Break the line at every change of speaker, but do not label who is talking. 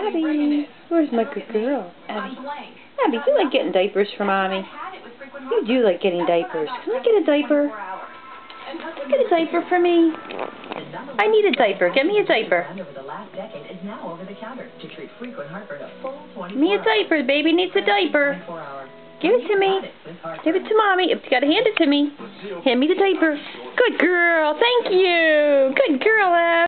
Abbie, where's my good girl? Abbie. Abbie, you like getting diapers for Mommy? You do like getting diapers. Can I get a diaper? Can you get a diaper for me? I need a diaper. Get me a diaper. Give me a diaper. Baby needs a diaper. Give it to me. Give it to Mommy. You gotta hand it to me. Hand me the diaper. Good girl. Thank you. Good girl, Abbie.